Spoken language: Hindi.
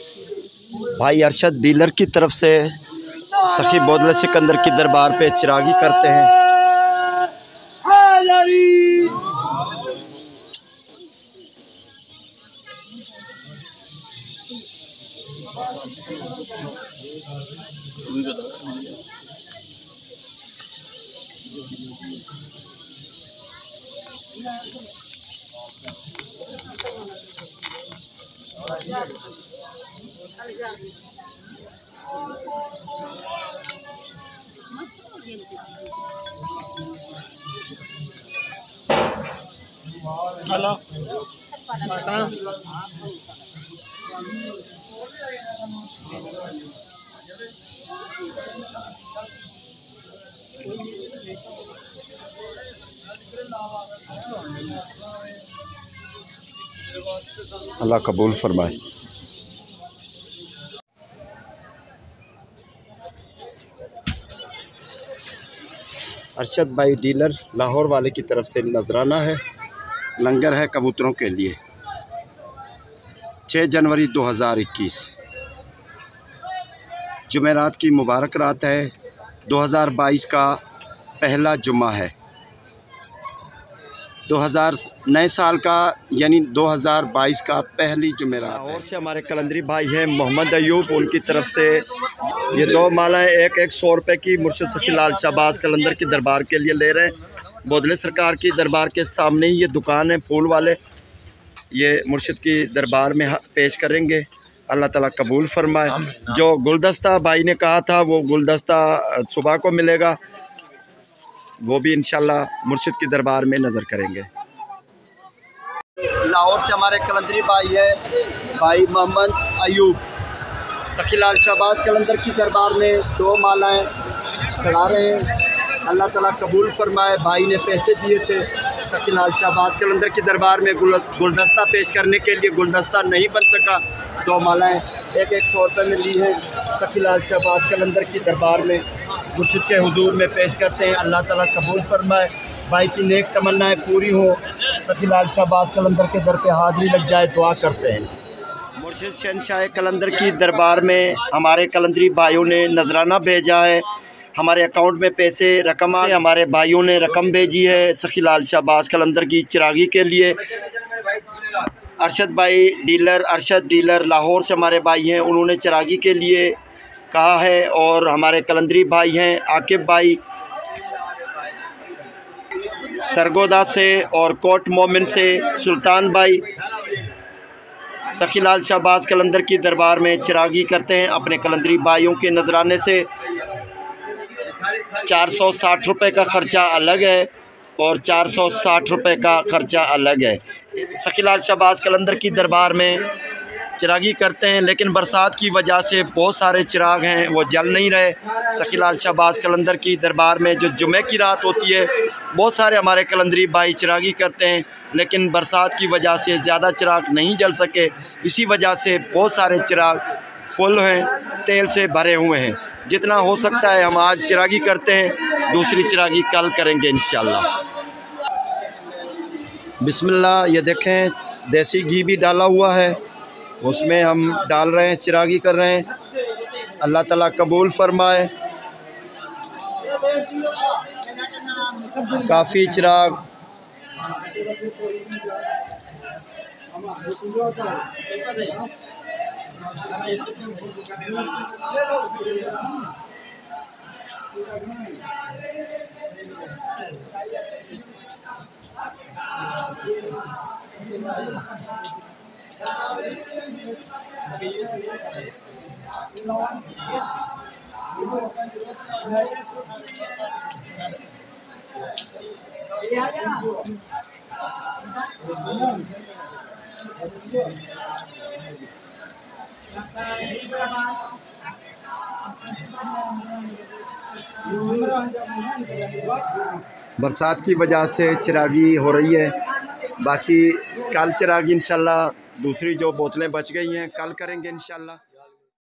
भाई अरशद डीलर की तरफ से सखी बोदले सिकंदर की दरबार पे चिरागी करते हैं। हेलो अल्लाह कबूल फरमाए। अरशद भाई डीलर लाहौर वाले की तरफ से नजराना है, लंगर है कबूतरों के लिए। 6 जनवरी 2021 जुमेरात की मुबारक रात है। 2022 का पहला जुम्मा है। 2000 नए साल का यानी 2022 का पहली जुमेरात है। और से हमारे कलंदरी भाई हैं मोहम्मद अयूब, उनकी तरफ से ये 2 मालाएँ एक 100 रुपये की मुर्शिद सखी लाल शाहबाज कलंदर की दरबार के लिए ले रहे हैं। बोदले सरकार की दरबार के सामने ही ये दुकान है फूल वाले, ये मुर्शिद की दरबार में पेश करेंगे। अल्लाह ताला कबूल फरमाए। जो गुलदस्ता भाई ने कहा था वो गुलदस्ता सुबह को मिलेगा, वो भी इंशाल्लाह मुर्शिद की दरबार में नज़र करेंगे। लाहौर से हमारे कलंदरी भाई है भाई मोहम्मद अयूब, सखी लाल शाहबाज कलंदर की दरबार में 2 मालाएँ चढ़ा रहे हैं। अल्लाह ताला कबूल फरमाए। भाई ने पैसे दिए थे सखी लाल शाहबाज कलंदर की दरबार में गुलदस्ता पेश करने के लिए, गुलदस्ता नहीं बन सका। 2 मालाएँ एक 100 रुपये में ली हैं, सखी लाल शाहबाज कलंदर की दरबार में मुर्शिद के हुजूर में पेश करते हैं। अल्लाह ताला कबूल फरमाए। भाई की नेक तमन्नाएँ पूरी हो, सखी लाल शाहबाज कलंदर के दर पे हाज़िरी लग जाए, दुआ करते हैं। मुर्शिद शहनशाह कलंदर की दरबार में हमारे कलंदरी भाइयों ने नजराना भेजा है। हमारे अकाउंट में पैसे रकम से हमारे भाइयों ने रकम भेजी है सखी लाल शाहबाज कलंदर की चिरागी के लिए। अरशद डीलर लाहौर से हमारे भाई हैं, उन्होंने चिरागी के लिए कहा है। और हमारे कलंदरी भाई हैं आकिब भाई सरगोदा से और कोट मोमिन से सुल्तान भाई सखी लाल शाहबाज कलंदर की दरबार में चिरागी करते हैं। अपने कलंदरी भाइयों के नजराने से 460 रुपये का ख़र्चा अलग है और 460 रुपये का ख़र्चा अलग है। सखी लाल शाहबाज कलंदर की दरबार में चिरागी करते हैं, लेकिन बरसात की वजह से बहुत सारे चिराग हैं वो जल नहीं रहे। सखी लाल शाहबाज कलंदर की दरबार में जो जुमे की रात होती है, बहुत सारे हमारे कलंदरी भाई चिरागी करते हैं, लेकिन बरसात की वजह से ज़्यादा चिराग नहीं जल सके। इसी वजह से बहुत सारे चिराग फुल हैं, तेल से भरे हुए हैं। जितना हो सकता है हम आज चिरागी करते हैं, दूसरी चिरागी कल करेंगे इंशाल्लाह। बिस्मिल्लाह। ये देखें देसी घी भी डाला हुआ है, उसमें हम डाल रहे हैं, चिरागी कर रहे हैं। अल्लाह ताला कबूल फरमाए। काफ़ी चिराग बरसात की वजह से चिरागी हो रही है। बाकी कल चिरागी इंशाल्लाह, दूसरी जो बोतलें बच गई हैं कल करेंगे इंशाल्लाह।